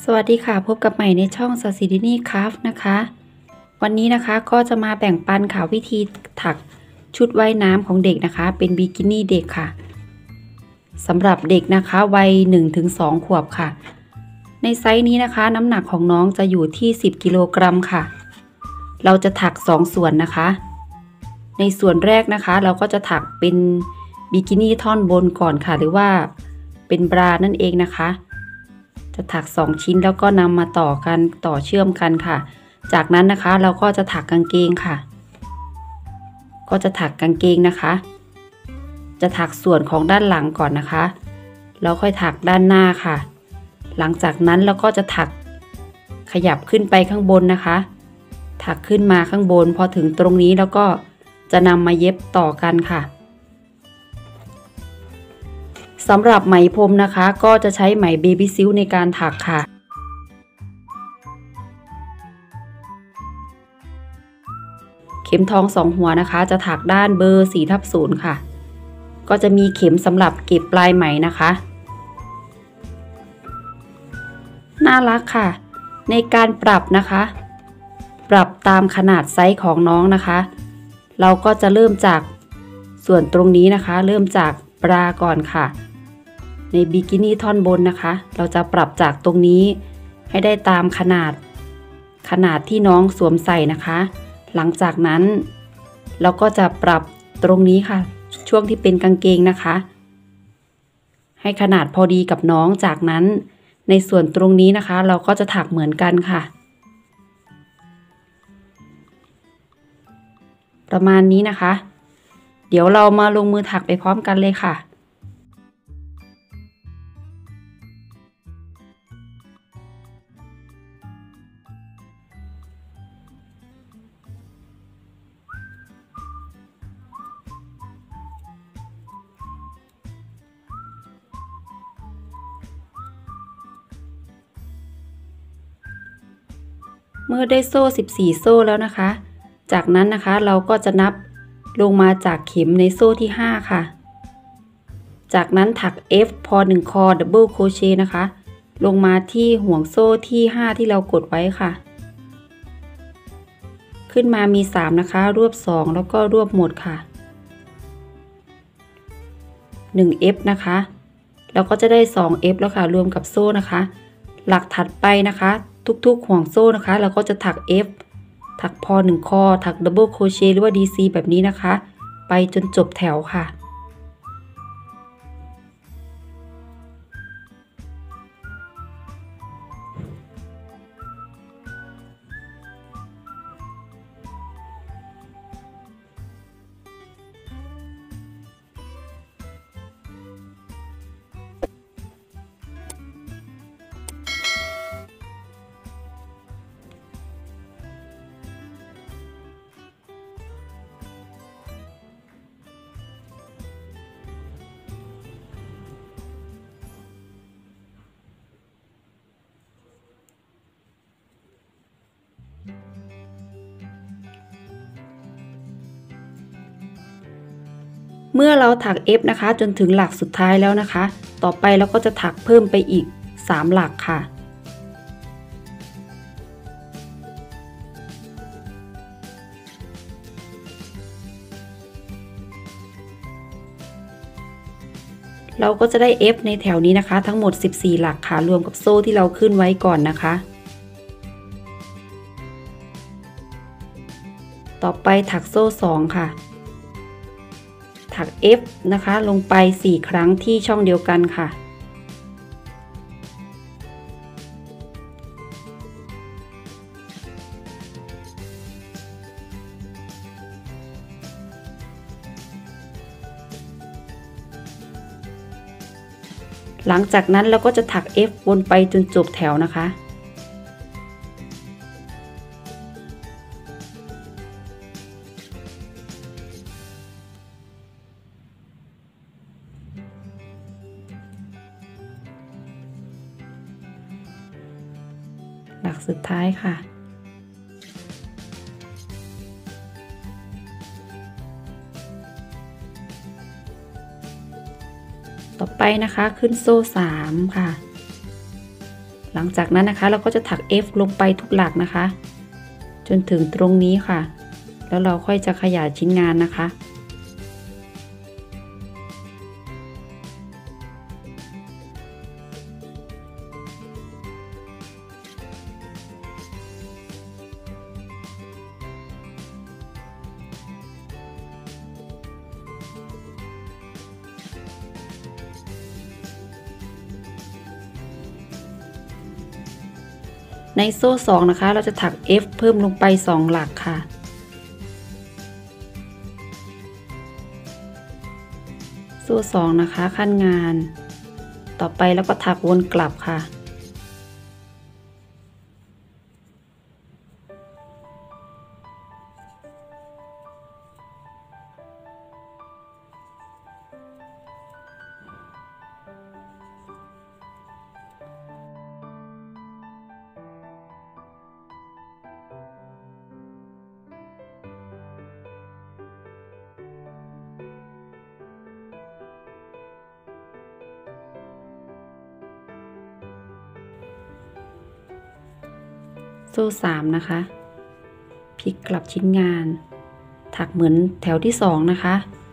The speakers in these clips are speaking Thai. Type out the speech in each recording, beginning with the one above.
สวัสดีค่ะพบกับใหม่ในช่อง Sasidini Craft นะคะวันนี้นะคะก็จะมาแบ่งปันค่ะวิธีถักชุดว่ายน้ำของเด็กนะคะเป็นบิกินี่เด็กค่ะสำหรับเด็กนะคะวัย 1-2 ขวบค่ะในไซส์นี้นะคะน้ำหนักของน้องจะอยู่ที่10กิโลกรัมค่ะเราจะถัก2ส่วนนะคะในส่วนแรกนะคะเราก็จะถักเป็นบิกินี่ท่อนบนก่อนค่ะหรือว่าเป็นบรานั่นเองนะคะจะถัก2ชิ้นแล้วก็นำมาต่อกันต่อเชื่อมกันค่ะจากนั้นนะคะเราก็จะถักกางเกงค่ะก็จะถักกางเกงนะคะจะถักส่วนของด้านหลังก่อนนะคะแล้วค่อยถักด้านหน้าค่ะหลังจากนั้นเราก็จะถักขยับขึ้นไปข้างบนนะคะถักขึ้นมาข้างบนพอถึงตรงนี้แล้วก็จะนำมาเย็บต่อกันค่ะสำหรับไหมพรมนะคะก็จะใช้ไหมเบบี้ซิลในการถักค่ะเข็มทอง2หัวนะคะจะถักด้านเบอร์ 4/0 ค่ะก็จะมีเข็มสำหรับเก็บปลายไหมนะคะน่ารักค่ะในการปรับนะคะปรับตามขนาดไซส์ของน้องนะคะเราก็จะเริ่มจากส่วนตรงนี้นะคะเริ่มจากบราก่อนค่ะในบิกินี่ท่อนบนนะคะเราจะปรับจากตรงนี้ให้ได้ตามขนาดที่น้องสวมใส่นะคะหลังจากนั้นเราก็จะปรับตรงนี้ค่ะช่วงที่เป็นกางเกงนะคะให้ขนาดพอดีกับน้องจากนั้นในส่วนตรงนี้นะคะเราก็จะถักเหมือนกันค่ะประมาณนี้นะคะเดี๋ยวเรามาลงมือถักไปพร้อมกันเลยค่ะเมื่อได้โซ่14โซ่แล้วนะคะจากนั้นนะคะเราก็จะนับลงมาจากเข็มในโซ่ที่5ค่ะจากนั้นถัก F พอ1คอดับเบิลโครเชต์นะคะลงมาที่ห่วงโซ่ที่5ที่เรากดไว้ค่ะขึ้นมามี3นะคะรวบ2แล้วก็รวบหมดค่ะ1F นะคะแล้วก็จะได้2F แล้วค่ะรวมกับโซ่นะคะหลักถัดไปนะคะทุกๆห่วงโซ่นะคะเราก็จะถัก F ถักพอ1คอถักดับเบิลโครเชต์หรือว่า DC แบบนี้นะคะไปจนจบแถวค่ะเมื่อเราถัก F นะคะจนถึงหลักสุดท้ายแล้วนะคะต่อไปเราก็จะถักเพิ่มไปอีก3หลักค่ะเราก็จะได้ F ในแถวนี้นะคะทั้งหมด14หลักค่ะรวมกับโซ่ที่เราขึ้นไว้ก่อนนะคะต่อไปถักโซ่2ค่ะถัก F นะคะลงไป4ครั้งที่ช่องเดียวกันค่ะหลังจากนั้นเราก็จะถัก F วนไปจนจบแถวนะคะหลักสุดท้ายค่ะ ต่อไปนะคะขึ้นโซ่3ค่ะหลังจากนั้นนะคะเราก็จะถัก F ลงไปทุกหลักนะคะจนถึงตรงนี้ค่ะแล้วเราค่อยจะขยายชิ้นงานนะคะในโซ่2นะคะเราจะถัก F เพิ่มลงไป2หลักค่ะโซ่2นะคะขั้นงานต่อไปแล้วก็ถักวนกลับค่ะโซ่3นะคะพลิกกลับชิ้นงานถักเหมือนแถวที่2นะคะ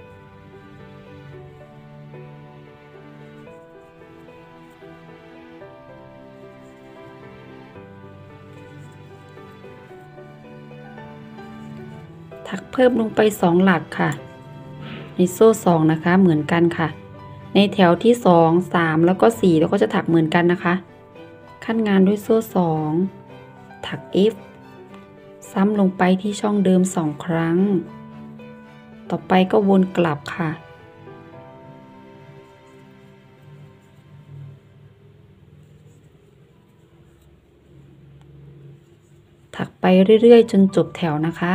ถักเพิ่มลงไป2หลักค่ะในโซ่2นะคะเหมือนกันค่ะในแถวที่2 3แล้วก็4แล้วก็จะถักเหมือนกันนะคะขั้นงานด้วยโซ่2ถัก F ซ้ำลงไปที่ช่องเดิม2ครั้งต่อไปก็วนกลับค่ะถักไปเรื่อยๆจนจบแถวนะคะ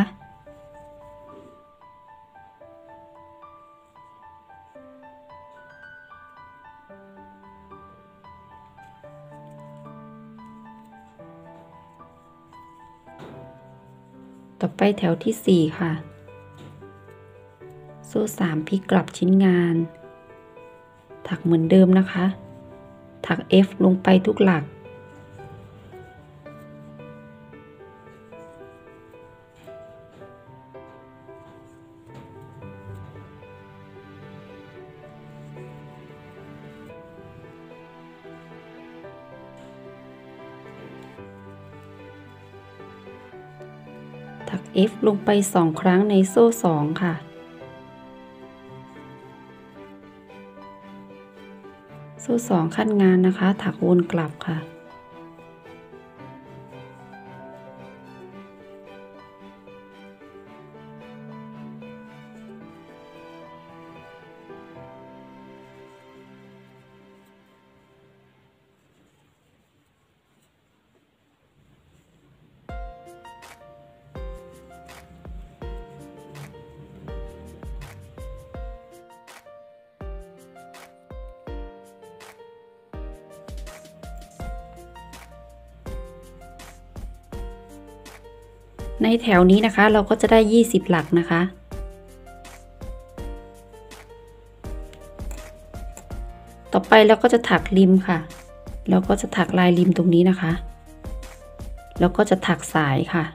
ต่อไปแถวที่4ค่ะโซ่3พลิกกลับชิ้นงานถักเหมือนเดิมนะคะถัก F ลงไปทุกหลักถัก F ลงไป2ครั้งในโซ่2ค่ะโซ่2ขั้นงานนะคะถักวนกลับค่ะในแถวนี้นะคะเราก็จะได้20หลักนะคะต่อไปเราก็จะถักริมค่ะแล้วก็จะถักลายริมตรงนี้นะคะแล้วก็จะถักสายค่ะ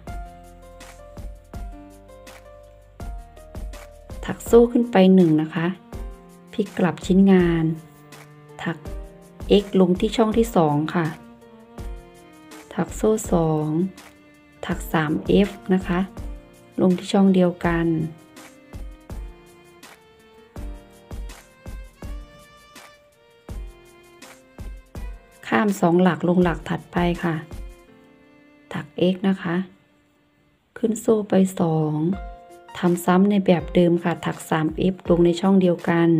ถักโซ่ขึ้นไป1นะคะพลิกกลับชิ้นงานถัก X ลงที่ช่องที่2ค่ะถักโซ่2ถัก 3F นะคะลงที่ช่องเดียวกันข้าม2หลักลงหลักถัดไปค่ะถัก X นะคะขึ้นโซ่ไป2ทำซ้ำในแบบเดิมค่ะถัก 3F ลงในช่องเดียวกัน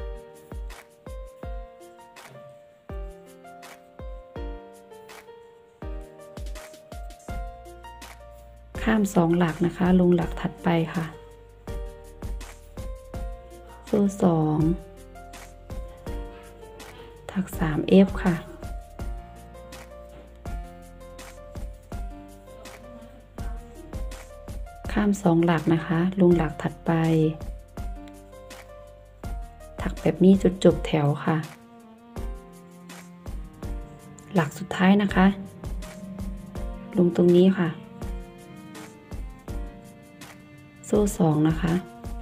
ข้าม2หลักนะคะลงหลักถัดไปค่ะโซ่2ถัก 3F ค่ะข้าม2หลักนะคะลงหลักถัดไปถักแบบนี้จนจบแถวค่ะหลักสุดท้ายนะคะลงตรงนี้ค่ะโซ่2นะคะ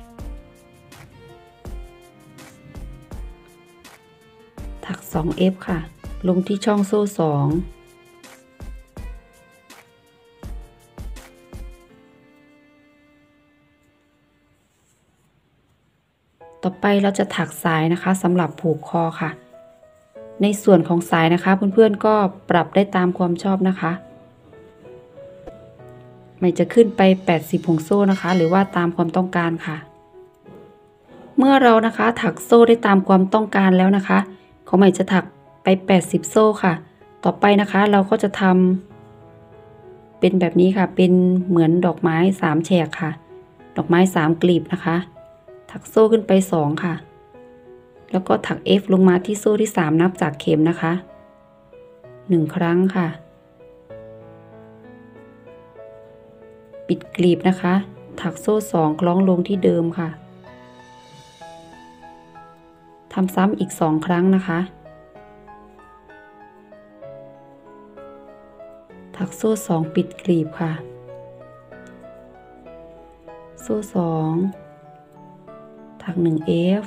ถัก 2F ค่ะลงที่ช่องโซ่2ต่อไปเราจะถักสายนะคะสำหรับผูกคอค่ะในส่วนของสายนะคะเพื่อนๆก็ปรับได้ตามความชอบนะคะไม่จะขึ้นไป80ห่วงโซ่นะคะหรือว่าตามความต้องการค่ะเมื่อเรานะคะถักโซ่ได้ตามความต้องการแล้วนะคะเขาใหม่จะถักไป80โซ่ค่ะต่อไปนะคะเราก็จะทำเป็นแบบนี้ค่ะเป็นเหมือนดอกไม้3แฉกค่ะดอกไม้3กลีบนะคะถักโซ่ขึ้นไป2ค่ะแล้วก็ถัก F ลงมาที่โซ่ที่3นับจากเข็มนะคะ1ครั้งค่ะปิดกลีบนะคะถักโซ่2คล้องลงที่เดิมค่ะทำซ้ำอีก2ครั้งนะคะถักโซ่2ปิดกลีบค่ะโซ่2ถัก1F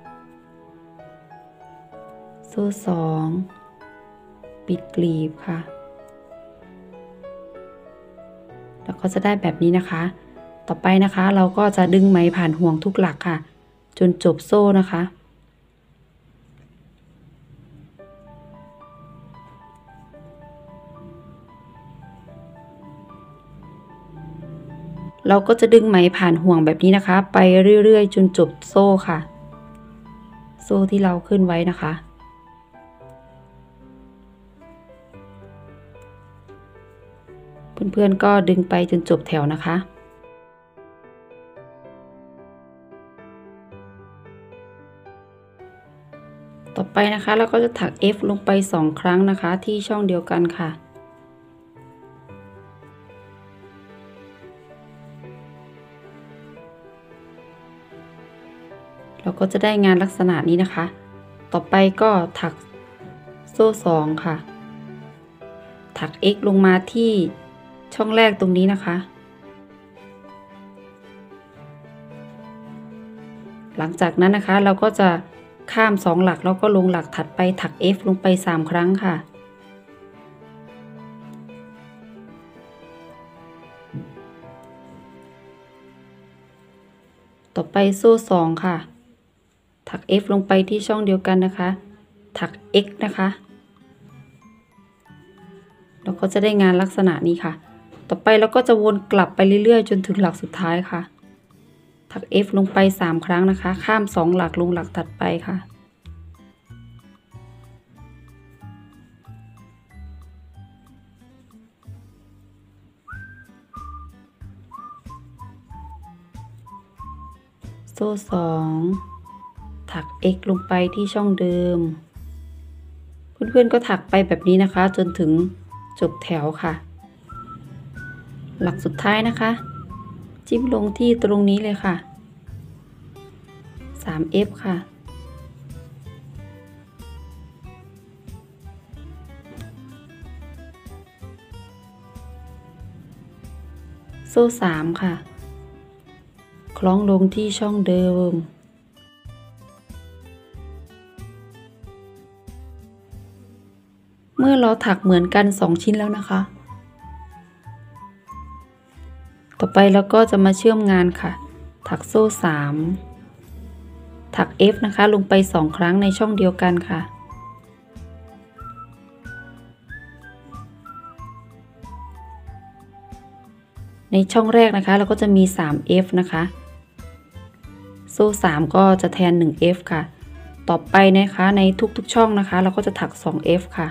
โซ่2ปิดกลีบค่ะแล้วก็จะได้แบบนี้นะคะต่อไปนะคะเราก็จะดึงไหมผ่านห่วงทุกหลักค่ะจนจบโซ่นะคะเราก็จะดึงไหมผ่านห่วงแบบนี้นะคะไปเรื่อยๆจนจบโซ่ค่ะโซ่ที่เราขึ้นไว้นะคะเพื่อนๆก็ดึงไปจนจบแถวนะคะต่อไปนะคะเราก็จะถัก F ลงไป2ครั้งนะคะที่ช่องเดียวกันค่ะเราก็จะได้งานลักษณะนี้นะคะต่อไปก็ถักโซ่2ค่ะถัก X ลงมาที่ช่องแรกตรงนี้นะคะหลังจากนั้นนะคะเราก็จะข้าม2หลักแล้วก็ลงหลักถัดไปถัก F ลงไป3ครั้งค่ะต่อไปโซ่2ค่ะถัก F ลงไปที่ช่องเดียวกันนะคะถัก X นะคะเราก็จะได้งานลักษณะนี้ค่ะต่อไปเราก็จะวนกลับไปเรื่อยๆจนถึงหลักสุดท้ายค่ะถัก F ลงไป3ครั้งนะคะข้าม2หลักลงหลักถัดไปค่ะโซ่2ถัก X ลงไปที่ช่องเดิมเพื่อนๆก็ถักไปแบบนี้นะคะจนถึงจบแถวค่ะหลักสุดท้ายนะคะจิ้มลงที่ตรงนี้เลยค่ะ 3F ค่ะโซ่3ค่ะคล้องลงที่ช่องเดิมเมื่อเราถักเหมือนกัน2ชิ้นแล้วนะคะต่อไปเราก็จะมาเชื่อมงานค่ะถักโซ่3ถัก F นะคะลงไป2ครั้งในช่องเดียวกันค่ะในช่องแรกนะคะเราก็จะมี 3F นะคะโซ่3ก็จะแทน 1F ค่ะต่อไปนะคะในทุกๆช่องนะคะเราก็จะถัก 2F ค่ะ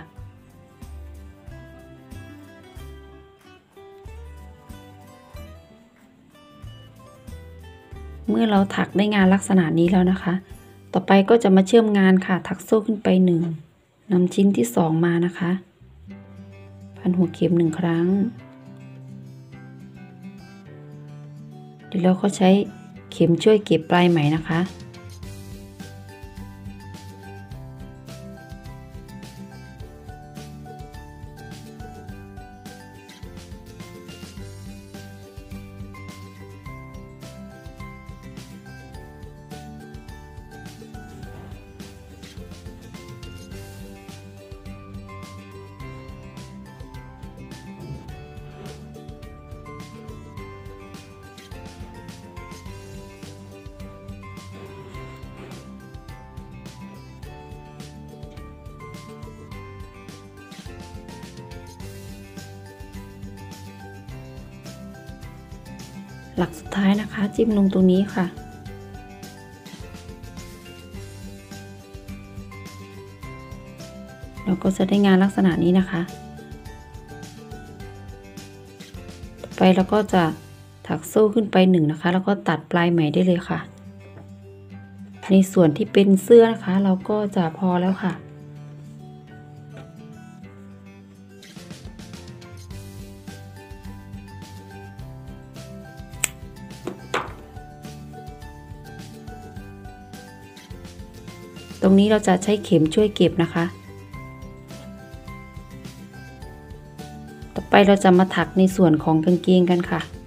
เมื่อเราถักได้งานลักษณะนี้แล้วนะคะต่อไปก็จะมาเชื่อมงานค่ะถักโซ่ขึ้นไป1นำชิ้นที่2มานะคะพันหัวเข็ม1ครั้งเดี๋ยวเราก็ใช้เข็มช่วยเก็บปลายไหมนะคะหลักสุดท้ายนะคะจิ้มลงตรงนี้ค่ะเราก็จะได้งานลักษณะนี้นะคะต่อไปเราก็จะถักโซ่ขึ้นไป1นะคะแล้วก็ตัดปลายไหมได้เลยค่ะในส่วนที่เป็นเสื้อนะคะเราก็จะพอแล้วค่ะตรงนี้เราจะใช้เข็มช่วยเก็บนะคะต่อไปเราจะมาถักในส่วนของกางเกงกันค่ะ